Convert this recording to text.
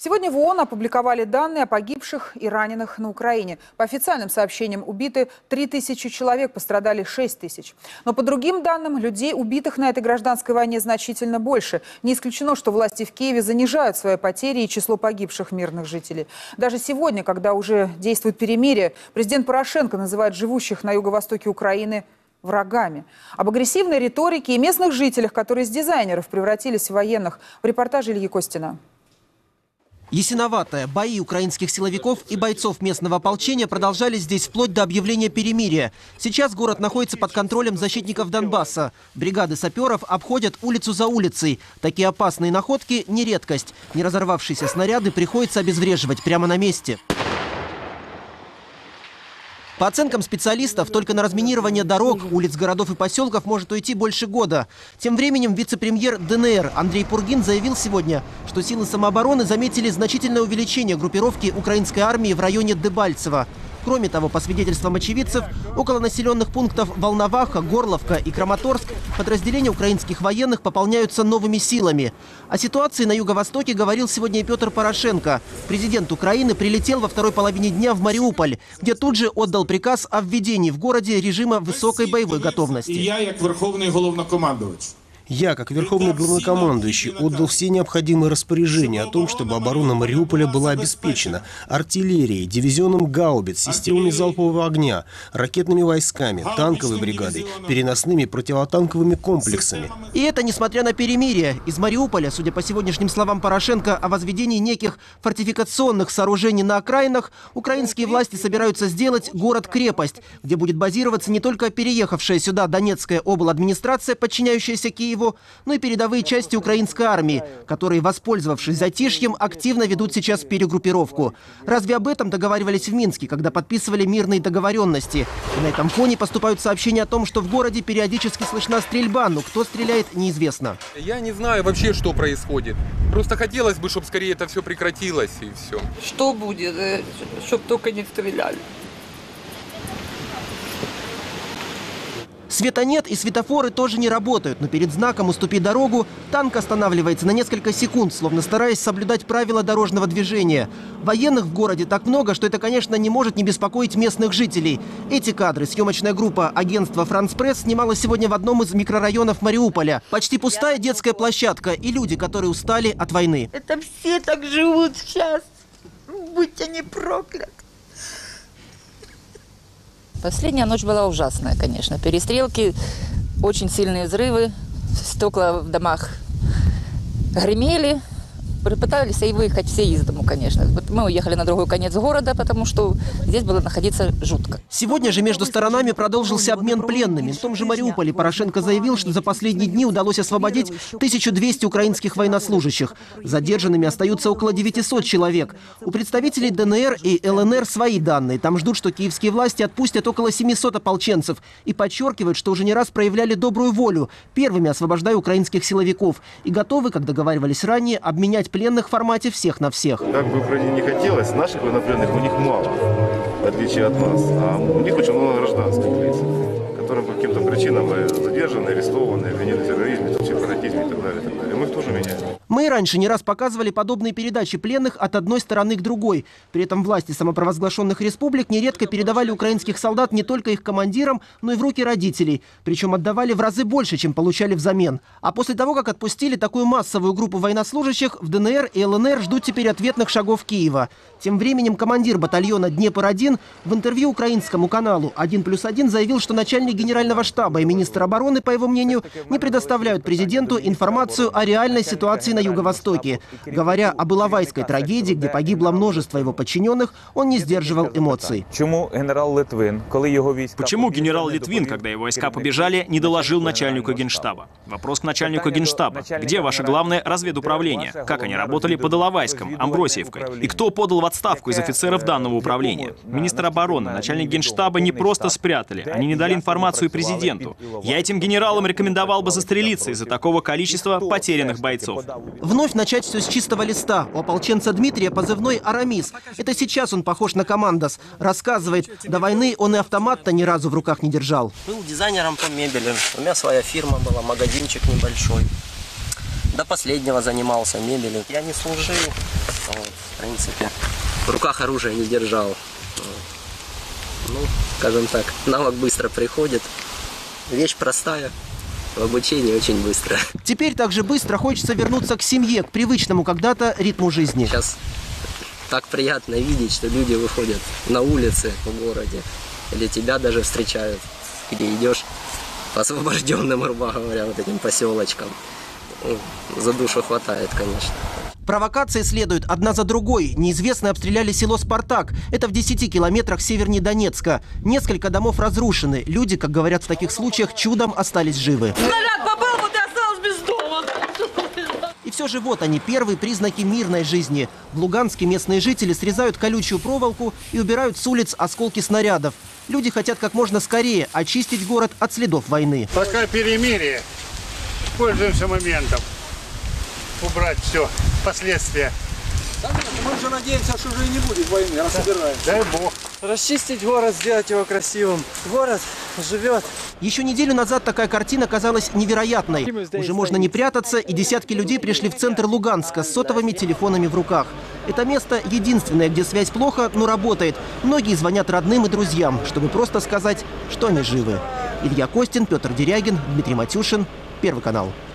Сегодня в ООН опубликовали данные о погибших и раненых на Украине. По официальным сообщениям, убиты 3000 человек, пострадали 6000. Но по другим данным, людей, убитых на этой гражданской войне, значительно больше. Не исключено, что власти в Киеве занижают свои потери и число погибших мирных жителей. Даже сегодня, когда уже действует перемирие, президент Порошенко называет живущих на юго-востоке Украины врагами. Об агрессивной риторике и местных жителях, которые из дизайнеров превратились в военных, в репортаже Ильи Костина. Ясиноватое. Бои украинских силовиков и бойцов местного ополчения продолжались здесь вплоть до объявления перемирия. Сейчас город находится под контролем защитников Донбасса. Бригады саперов обходят улицу за улицей. Такие опасные находки – не редкость. Не разорвавшиеся снаряды приходится обезвреживать прямо на месте. По оценкам специалистов, только на разминирование дорог, улиц, городов и поселков может уйти больше года. Тем временем вице-премьер ДНР Андрей Пургин заявил сегодня, что силы самообороны заметили значительное увеличение группировки украинской армии в районе Дебальцево. Кроме того, по свидетельствам очевидцев, около населенных пунктов Волноваха, Горловка и Краматорск подразделения украинских военных пополняются новыми силами. О ситуации на юго-востоке говорил сегодня и Петр Порошенко. Президент Украины прилетел во второй половине дня в Мариуполь, где тут же отдал приказ о введении в городе режима высокой боевой готовности. Я, как верховный главнокомандующий. Я, как верховный главнокомандующий, отдал все необходимые распоряжения о том, чтобы оборона Мариуполя была обеспечена артиллерией, дивизионом гаубиц, системами залпового огня, ракетными войсками, танковой бригадой, переносными противотанковыми комплексами. И это несмотря на перемирие. Из Мариуполя, судя по сегодняшним словам Порошенко о возведении неких фортификационных сооружений на окраинах, украинские власти собираются сделать город-крепость, где будет базироваться не только переехавшая сюда Донецкая обладминистрация, подчиняющаяся Киеву, но и передовые части украинской армии, которые, воспользовавшись затишьем, активно ведут сейчас перегруппировку. Разве об этом договаривались в Минске, когда подписывали мирные договоренности? И на этом фоне поступают сообщения о том, что в городе периодически слышна стрельба, но кто стреляет, неизвестно. Я не знаю вообще, что происходит. Просто хотелось бы, чтобы скорее это все прекратилось и все. Что будет, чтобы только не стреляли? Света нет и светофоры тоже не работают, но перед знаком «Уступи дорогу» танк останавливается на несколько секунд, словно стараясь соблюдать правила дорожного движения. Военных в городе так много, что это, конечно, не может не беспокоить местных жителей. Эти кадры съемочная группа агентства «Франс Пресс» снимала сегодня в одном из микрорайонов Мариуполя. Почти пустая детская площадка и люди, которые устали от войны. Это все так живут сейчас. Будь они прокляты. Последняя ночь была ужасная, конечно. Перестрелки, очень сильные взрывы, стекла в домах гремели. Пытались и выехать все из дому, конечно. Мы уехали на другой конец города, потому что здесь было находиться жутко. Сегодня же между сторонами продолжился обмен пленными. В том же Мариуполе Порошенко заявил, что за последние дни удалось освободить 1200 украинских военнослужащих. Задержанными остаются около 900 человек. У представителей ДНР и ЛНР свои данные. Там ждут, что киевские власти отпустят около 700 ополченцев. И подчеркивают, что уже не раз проявляли добрую волю, первыми освобождая украинских силовиков. И готовы, как договаривались ранее, обменять пленных в формате всех на всех. Как бы Украине не хотелось, наших военнопленных у них мало, в отличие от нас. А у них очень много гражданских лиц, которые по каким-то причинам задержаны, арестованы, обвинены в терроризме, сепаратизме и так далее, и так далее. Мы их тоже меняем. Мы раньше не раз показывали подобные передачи пленных от одной стороны к другой. При этом власти самопровозглашенных республик нередко передавали украинских солдат не только их командирам, но и в руки родителей. Причем отдавали в разы больше, чем получали взамен. А после того, как отпустили такую массовую группу военнослужащих, в ДНР и ЛНР ждут теперь ответных шагов Киева. Тем временем командир батальона «Днепр-1» в интервью украинскому каналу «1+1» заявил, что начальник генерального штаба и министр обороны, по его мнению, не предоставляют президенту информацию о реальной ситуации на Юго-Востоке. Говоря об Иловайской трагедии, где погибло множество его подчиненных, он не сдерживал эмоций. Почему генерал Литвин, когда его войска побежали, не доложил начальнику генштаба? Вопрос к начальнику генштаба. Где ваше главное разведуправление? Как они работали под Иловайском, Амбросиевкой? И кто подал в отставку из офицеров данного управления? Министр обороны, начальник генштаба не просто спрятали, они не дали информацию президенту. Я этим генералам рекомендовал бы застрелиться из-за такого количества потерянных бойцов. Вновь начать все с чистого листа. У ополченца Дмитрия позывной «Арамис». Это сейчас он похож на командос. Рассказывает, до войны он и автомат-то ни разу в руках не держал. Был дизайнером по мебели. У меня своя фирма была, магазинчик небольшой. До последнего занимался мебелью. Я не служил. Вот. принципе. В руках оружие не держал. Ну, скажем так, навык быстро приходит. Вещь простая, в обучении очень быстро. Теперь также быстро хочется вернуться к семье, к привычному когда-то ритму жизни. Сейчас так приятно видеть, что люди выходят на улицы в городе. Или тебя даже встречают, где идешь по освобожденным, грубо говоря, вот этим поселочкам. За душу хватает, конечно. Провокации следуют одна за другой. Неизвестные обстреляли село Спартак. Это в 10 километрах севернее Донецка. Несколько домов разрушены. Люди, как говорят в таких случаях, чудом остались живы. Снаряд попал, вот и осталась без дома. И все же вот они, первые признаки мирной жизни. В Луганске местные жители срезают колючую проволоку и убирают с улиц осколки снарядов. Люди хотят как можно скорее очистить город от следов войны. Пока перемирие, пользуемся моментом. Убрать все, последствия. Мы же надеемся, что уже и не будет войны, раз собираем. Дай бог. Расчистить город, сделать его красивым. Город живет. Еще неделю назад такая картина казалась невероятной. Уже можно не прятаться, и десятки людей пришли в центр Луганска с сотовыми телефонами в руках. Это место единственное, где связь плохо, но работает. Многие звонят родным и друзьям, чтобы просто сказать, что они живы. Илья Костин, Петр Дерягин, Дмитрий Матюшин, Первый канал.